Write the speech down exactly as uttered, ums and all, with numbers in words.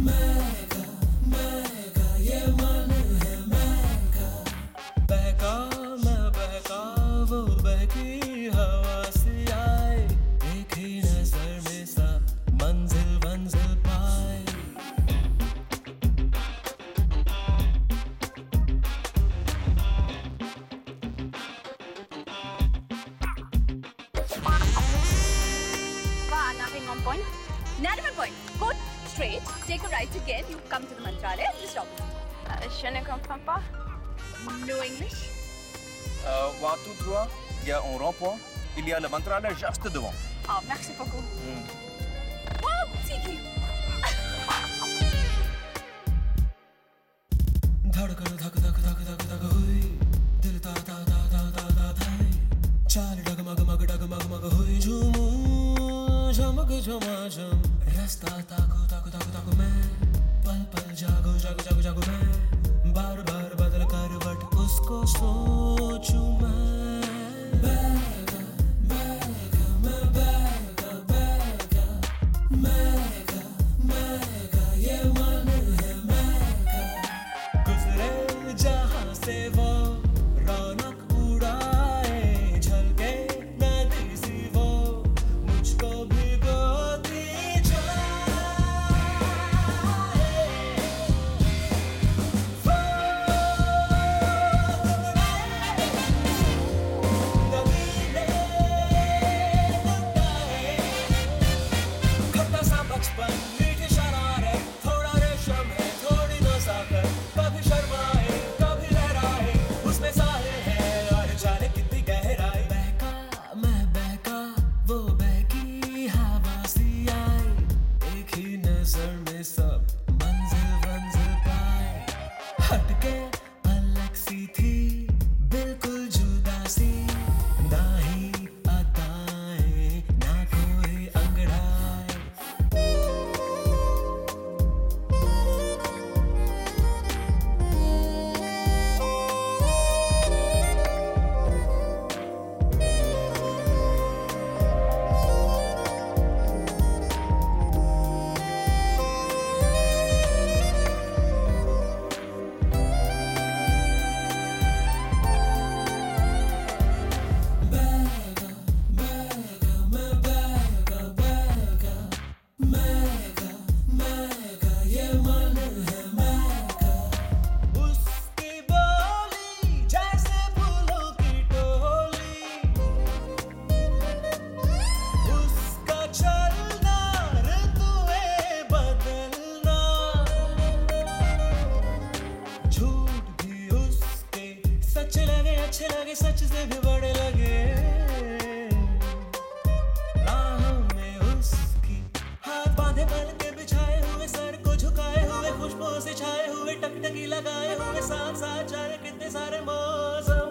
महका महका ये मन है महका, बहका मैं बहका वो बहकी हवा सी आए, एक ही नजर में सब मंजिल मंजिल पाए। Wow, nothing on point. Not even point. Go straight, take a right again, you come to the Mantralaya, just opposite. Uh, je ne comprends pas. No English? Euh, voilà, tout droit, il y a un rond-point, il y a le Mantralaya juste devant. Oh, merci beaucoup. Mm. Wow, Tiki! धड़कन धक धक धक धक धक हुई, दिल ता ता ता ता ता ता थाई, चाल डगमग मग डगमग मग हुई, झूमू झमक झमाझम, रास्ता ताको ताको ताको ताको मैं, पल पल जागो जागो जागो जागो मैं, बार बार बदल करवट उसको सोचूं मैं। बहका बहका मैं बहका बहका, महका महका ये मन है महका, गुजरे जहां से वो रौनक उड़ाए, झलके नदी सी वो मुझको भिगोती जाए। वो नगीने लुटाए, खट्टा सा बचपन मीठी शरारत, थोड़ा रेशम है थोड़ी नज़ाकत, कभी शर्माए कभी लहराए, उसमें साहिल है और जाने कितनी गहराई। बहका मैं बहका वो बहकी हवा सी आई, एक ही नजर में सब मंजिल मंजिल पाए, हटके अलग सी थी बिल्कुल जुदा सी, ना ही अदाएं ना कोई अंगड़ाई। बहका बहका मैं बहका बहका, महका महका ये मन है महका, उसकी बोली जैसे फूलों की टोली, उसका चलना ऋतुएं बदलना, झूठ भी उसके सच लगे अच्छे लगे सच से भी बड़े लगे, राहों में उसकी हाथ बांधे पल के बिछाए हुए, सर को झुकाए हुए, खुशबू से छाए हुए, टकटकी लगाए हुए, साथ साथ जाने कितने सारे मौसम।